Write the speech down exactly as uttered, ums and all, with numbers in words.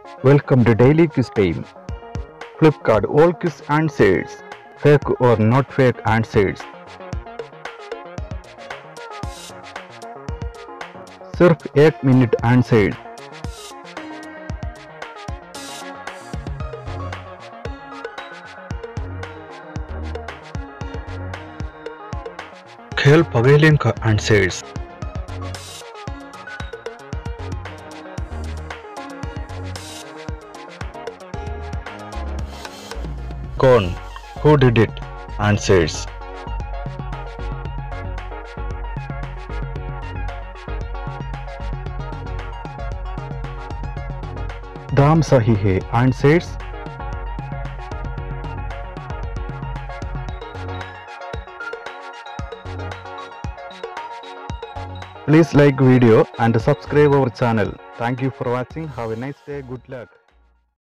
Welcome to Daily Quiz Time. Flipkart all quiz answers. Fake or not fake answers. सिर्फ एक minute answer. खेल pavilion का answers. कौन, who did it? Answers. दाम सही है. Answers. Please like video and subscribe our channel. Thank you for watching. Have a nice day. Good luck.